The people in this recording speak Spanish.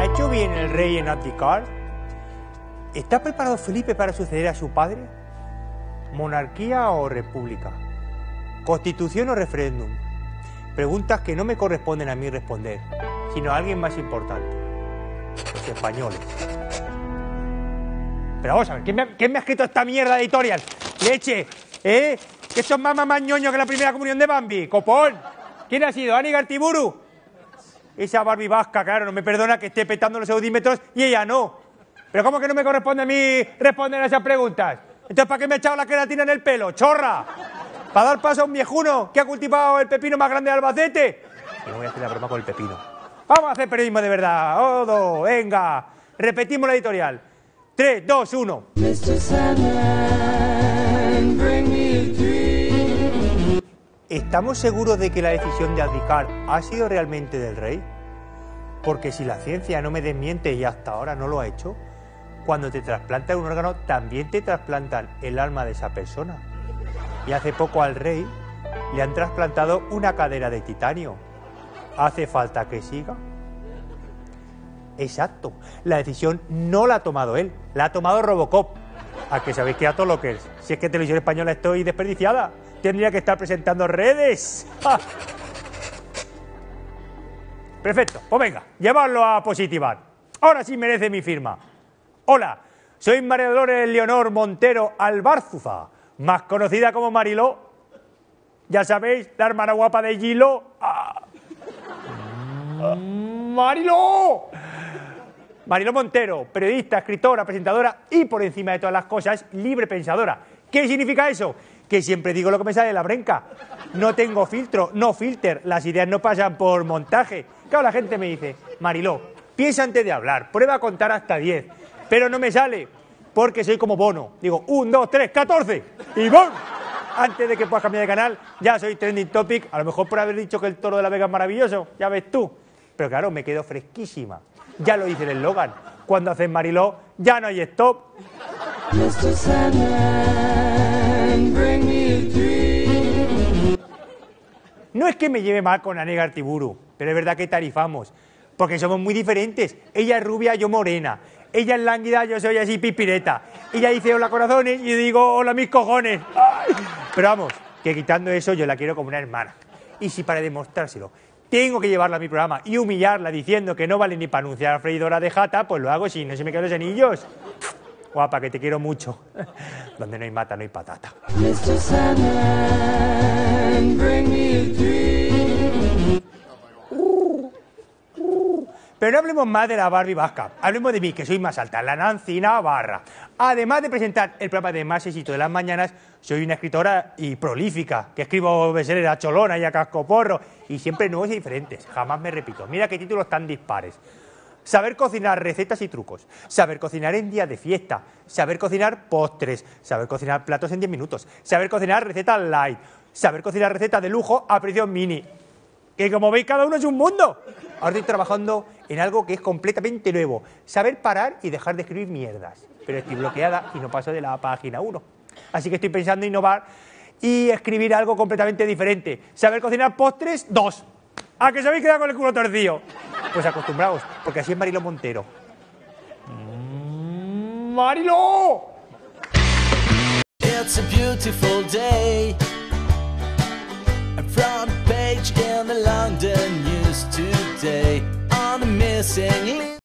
hecho bien el rey en abdicar? ¿Está preparado Felipe para suceder a su padre? ¿Monarquía o república? ¿Constitución o referéndum? Preguntas que no me corresponden a mí responder, sino a alguien más importante, los españoles. Pero vamos a ver, ¿quién me ha escrito esta mierda de editorial? ¡Leche! Que esto es más ñoño que la primera comunión de Bambi, copón. ¿Quién ha sido? ¿Ani Gartiburu? Esa Barbie vasca, claro, no me perdona que esté petando los audímetros y ella no. Pero ¿cómo que no me corresponde a mí responder a esas preguntas? Entonces, ¿para qué me he echado la queratina en el pelo? ¡Chorra! ¿Para dar paso a un viejuno que ha cultivado el pepino más grande de Albacete? Y no voy a hacer la broma con el pepino. Vamos a hacer periodismo de verdad. ¡Odo! ¡Venga! Repetimos la editorial. 3, 2, 1. ¿Estamos seguros de que la decisión de abdicar ha sido realmente del rey? Porque si la ciencia no me desmiente y hasta ahora no lo ha hecho, cuando te trasplantan un órgano también te trasplantan el alma de esa persona. Y hace poco al rey le han trasplantado una cadera de titanio. ¿Hace falta que siga? Exacto, la decisión no la ha tomado él, la ha tomado Robocop. ¿A que sabéis que a todo lo que es? Si es que Televisión Española estoy desperdiciada, tendría que estar presentando redes. ¡Ja! Perfecto, pues venga, llevadlo a positivar. Ahora sí merece mi firma. Hola, soy María Dolores Leonor Montero Albárzuza, más conocida como Mariló. Ya sabéis, la hermana guapa de Gilo. ¡Ah! ¡Mariló! Mariló Montero, periodista, escritora, presentadora y, por encima de todas las cosas, libre pensadora. ¿Qué significa eso? Que siempre digo lo que me sale de la brenca. No tengo filtro, no filter, las ideas no pasan por montaje. Claro, la gente me dice, Mariló, piensa antes de hablar, prueba a contar hasta 10. Pero no me sale, porque soy como Bono. Digo, 1, 2, 3, 14. Y ¡bum! Antes de que puedas cambiar de canal, ya soy trending topic. A lo mejor por haber dicho que el toro de la Vega es maravilloso, ya ves tú. Pero claro, me quedo fresquísima. Ya lo dice el eslogan. Cuando haces Mariló, ya no hay stop. No es que me lleve mal con Ani Gartiburu, pero es verdad que tarifamos, porque somos muy diferentes. Ella es rubia, yo morena. Ella es lánguida, yo soy así pipireta. Ella dice hola corazones y yo digo hola mis cojones. ¡Ay! Pero vamos, que quitando eso yo la quiero como una hermana. Y si para demostrárselo tengo que llevarla a mi programa y humillarla diciendo que no vale ni para anunciar a freidora de jata, pues lo hago si no se me quedan los anillos. Guapa, que te quiero mucho. Donde no hay mata, no hay patata. Pero no hablemos más de la Barbie vasca. Hablemos de mí, que soy más alta, la Nancy Navarra. Además de presentar el programa de más éxito de las mañanas, soy una escritora y prolífica, que escribo bestsellers a cholona y a cascoporro, y siempre nuevos y diferentes. Jamás me repito. Mira qué títulos tan dispares. Saber cocinar recetas y trucos, saber cocinar en días de fiesta, saber cocinar postres, saber cocinar platos en 10 minutos, saber cocinar recetas light, saber cocinar recetas de lujo a precio mini. Que como veis, cada uno es un mundo. Ahora estoy trabajando en algo que es completamente nuevo. Saber parar y dejar de escribir mierdas. Pero estoy bloqueada y no paso de la página 1. Así que estoy pensando en innovar y escribir algo completamente diferente. Saber cocinar postres, 2. ¿A que os habéis quedado con el culo torcido? Pues acostumbraos, porque así es Mariló Montero. ¡Mariló! It's a beautiful day. A front page in the London News today. On the missing